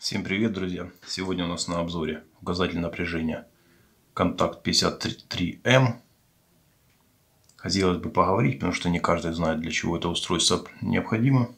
Всем привет, друзья! Сегодня у нас на обзоре указатель напряжения контакт 53М. Хотелось бы поговорить, потому что не каждый знает, для чего это устройство необходимо.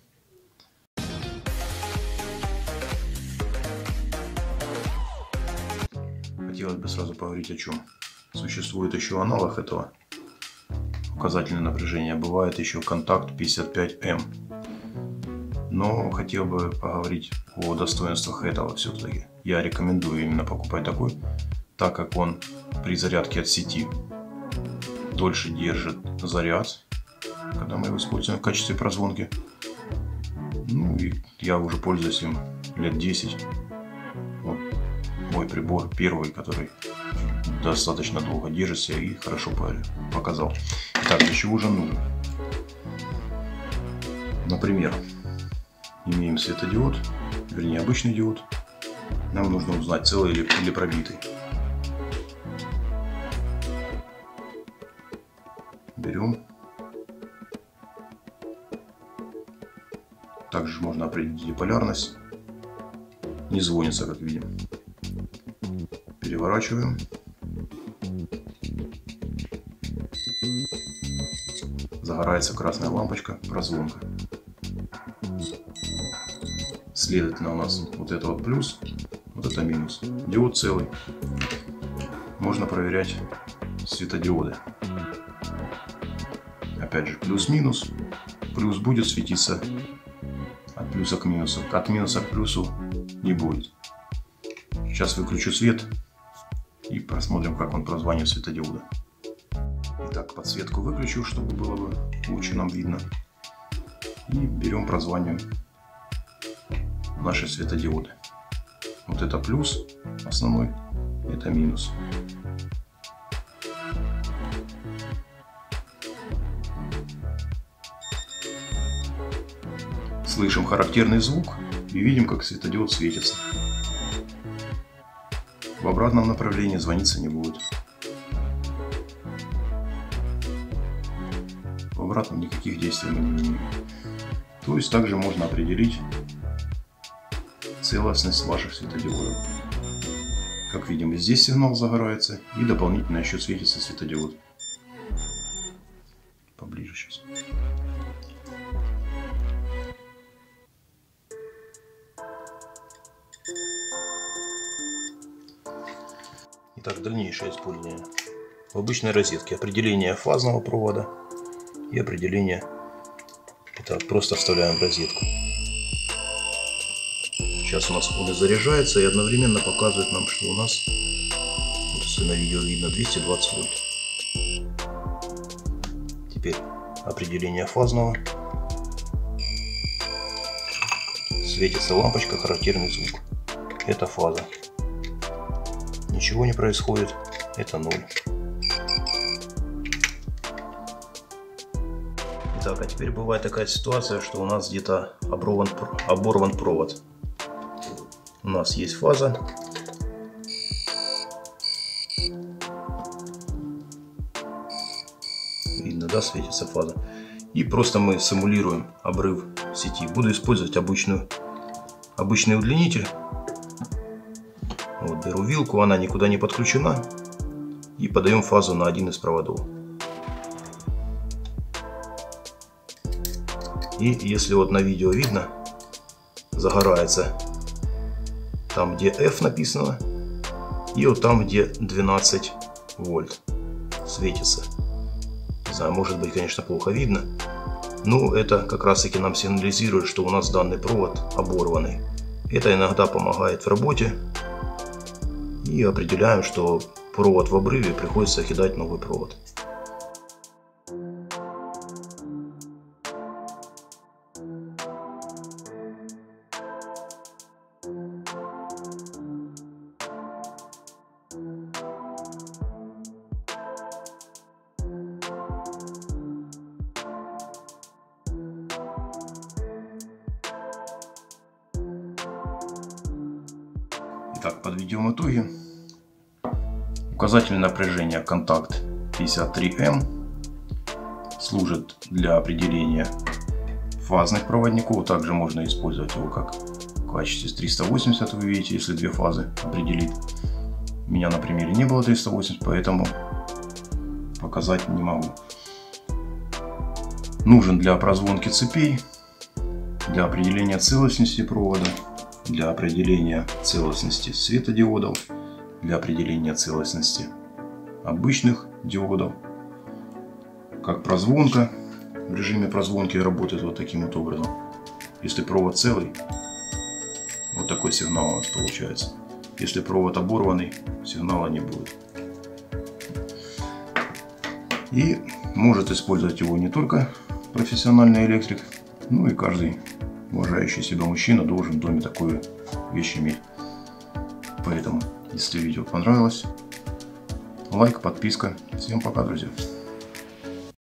Хотелось бы сразу поговорить о чем. Существует еще аналог этого указателя напряжения. Бывает еще контакт 55М. Но хотел бы поговорить о достоинствах этого все-таки. Я рекомендую именно покупать такой, так как он при зарядке от сети дольше держит заряд, когда мы его используем в качестве прозвонки. Ну и я уже пользуюсь им лет 10. Вот мой прибор первый, который достаточно долго держится и хорошо показал. Итак, для чего же нужен? Например, имеем светодиод, вернее обычный диод. Нам нужно узнать, целый или пробитый. Берем. Также можно определить и полярность. Не звонится, как видим. Переворачиваем. Загорается красная лампочка, прозвонка. Следовательно, у нас вот это вот плюс, вот это минус. Диод целый. Можно проверять светодиоды. Опять же, плюс-минус. Плюс будет светиться от плюса к минусу. От минуса к плюсу не будет. Сейчас выключу свет и посмотрим, как он прозванивает светодиоды. Итак, подсветку выключу, чтобы было бы лучше нам видно. И берем, прозваниваем наши светодиоды. Вот это плюс основной, это минус. Слышим характерный звук и видим, как светодиод светится. В обратном направлении звониться не будет. В обратном никаких действий мы не имеем. То есть также можно определить целостность ваших светодиодов. Как видим, и здесь сигнал загорается, и дополнительно еще светится светодиод. Поближе сейчас. Итак, дальнейшее использование. В обычной розетке определение фазного провода и определение. Итак, просто вставляем в розетку. Сейчас у нас он заряжается и одновременно показывает нам, что у нас, вот если на видео видно, 220 вольт. Теперь определение фазного. Светится лампочка, характерный звук. Это фаза. Ничего не происходит, это 0. Итак, а теперь бывает такая ситуация, что у нас где-то оборван провод. У нас есть фаза. Видно, да, светится фаза. И просто мы симулируем обрыв сети. Буду использовать обычный удлинитель. Вот, беру вилку, она никуда не подключена. И подаем фазу на один из проводов. И если вот на видео видно, загорается там, где F написано, и вот там, где 12 вольт светится. Не знаю, может быть, конечно, плохо видно, но это как раз таки нам сигнализирует, что у нас данный провод оборванный. Это иногда помогает в работе, и определяем, что провод в обрыве, приходится кидать новый провод. Итак, подведем итоги. Указатель напряжения контакт 53М служит для определения фазных проводников. Также можно использовать его как в качестве 380, вы видите, если две фазы определить. У меня на примере не было 380, поэтому показать не могу. Нужен для прозвонки цепей, для определения целостности провода, для определения целостности светодиодов, для определения целостности обычных диодов. Как прозвонка, в режиме прозвонки работает вот таким вот образом. Если провод целый, вот такой сигнал у нас получается. Если провод оборванный, сигнала не будет. И может использовать его не только профессиональный электрик, но и каждый уважающий себя мужчина должен в доме такую вещь иметь. Поэтому, если видео понравилось, лайк, подписка. Всем пока, друзья.